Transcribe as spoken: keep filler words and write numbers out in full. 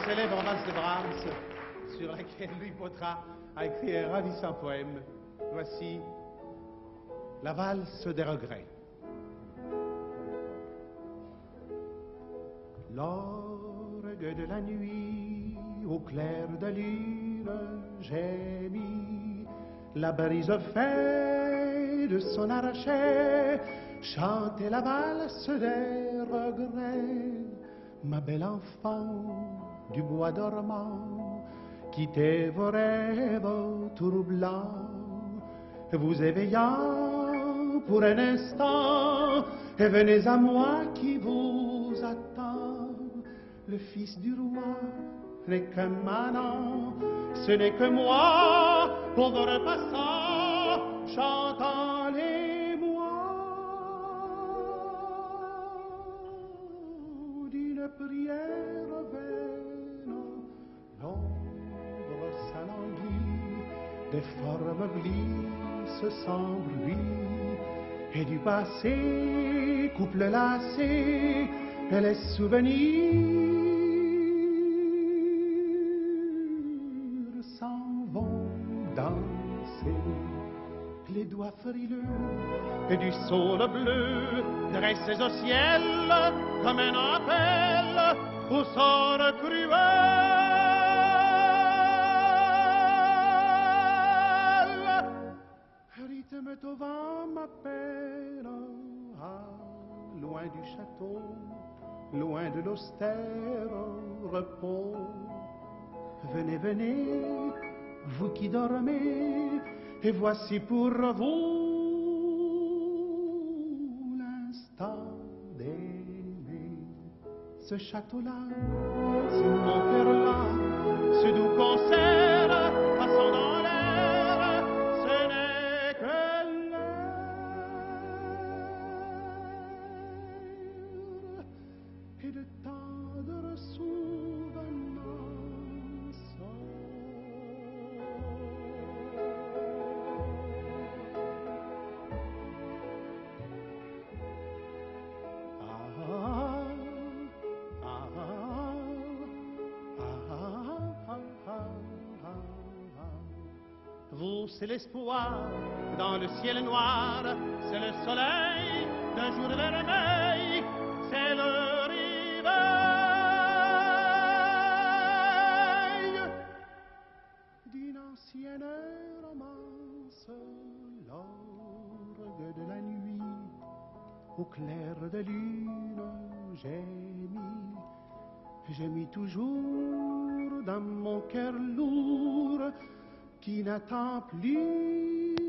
célèbre valse de Brahms, sur laquelle Louis Poitras a écrit un ravissant poème. Voici la valse des regrets. L'orgue de la nuit, au clair de lune, j'ai mis la brise fait de son archet, chanter la valse des regrets. Ma belle enfant du bois dormant, quittez vos rêves troublants, vous éveillant pour un instant, et venez à moi qui vous attend. Le fils du roi n'est qu'un manant, ce n'est que moi, pauvre passant, chantant les mois d'une prière vaine. L'ombre s'alanguit, des formes glissent sans bruit, et du passé couple lassé, et les souvenirs s'en vont danser. Les doigts frileux et du saule bleu dressés au ciel comme un appel au sort cruel. Rythme au vent ma peine, ah, loin du château, loin de l'austère repos. Venez, venez, vous qui dormez, et voici pour vous l'instant d'aimer. Ce château-là, ce mon cœur-là, ce doux concert passant dans l'air, ce n'est que l'air et de tendres souvenances. Vous, c'est l'espoir dans le ciel noir, c'est le soleil d'un jour vermeil, c'est le réveil d'une ancienne romance, l'orgue de la nuit, au clair de lune, j'ai mis, j'ai mis toujours dans mon cœur lourd qui n'attend plus